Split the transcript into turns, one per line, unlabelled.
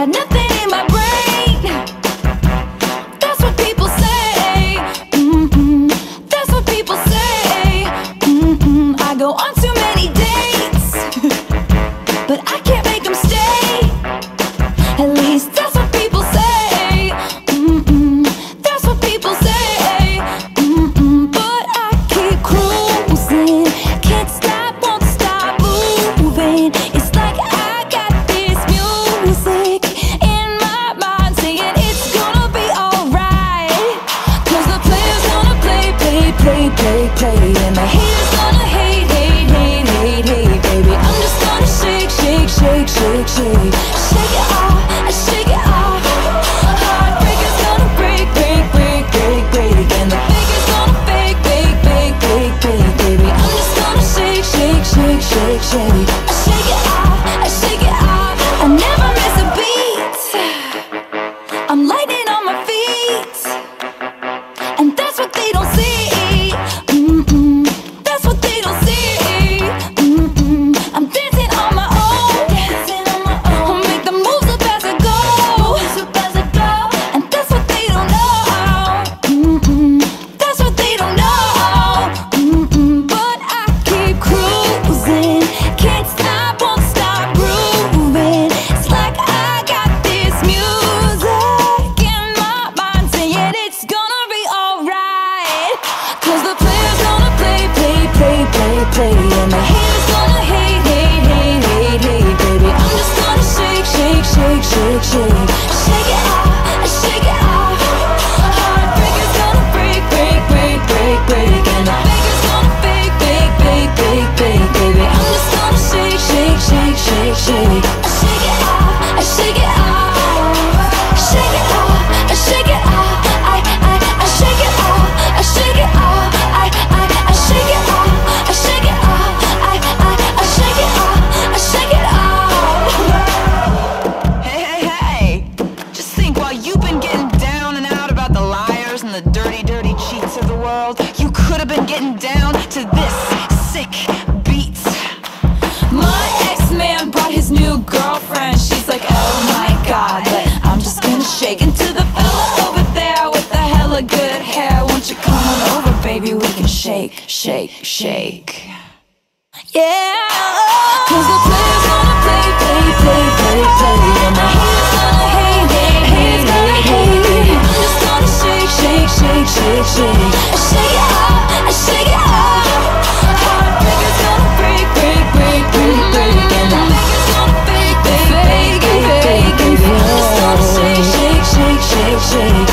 got nothing in my brain. That's what people say. That's what people say. I go on too many dates, but I can't make them stay. At least that's what people say. That's what people say. But I keep cruising, can't stop, won't stop moving. It's like I got this music in my mind saying it's gonna be alright. 'Cause the player's gonna play, and the haters gonna hate, baby. I'm just gonna shake, shake it off, shake it off. Heartbreaker's gonna break, and the faker's gonna fake, baby. I'm just gonna shake, shake it off, shake it off. I never miss a beat. I'm lightning on my feet, and that's what they don't see. That's what they don't see. I'm dancing on my own, I'll make the moves up as I go, and that's what they don't know. That's what they don't know. But I keep cruising, can't stop, won't stop grooving. It's like I got this music in my mind saying it's gonna be alright. 'Cause the player's gonna play, and the haters gonna hate, baby. I'm just gonna shake, shake it off, shake it off. Heartbreaker's gonna break, and the faker's gonna fake, baby. I'm just gonna shake, shake it off, shake it off, shake it off, shake it off. I shake it off, shake it off. I shake it off, shake it off. I shake it off, shake it off.
Hey, just think, while you've been getting down and out about the liars and the dirty cheats of the world, you could have been getting down to this sick beat.
My ex-man brought his new girlfriend. She's like, oh my god, but I'm just gonna shake into the fella over there with the hella good hair. Won't you come on over, baby? We can shake. Yeah. 'Cause the player's gonna play, and the haters gonna hate, baby. I'm just gonna shake, shake it off, shake it off. Heartbreaker's gonna break, and the faker's gonna fake, baby. I'm just gonna shake.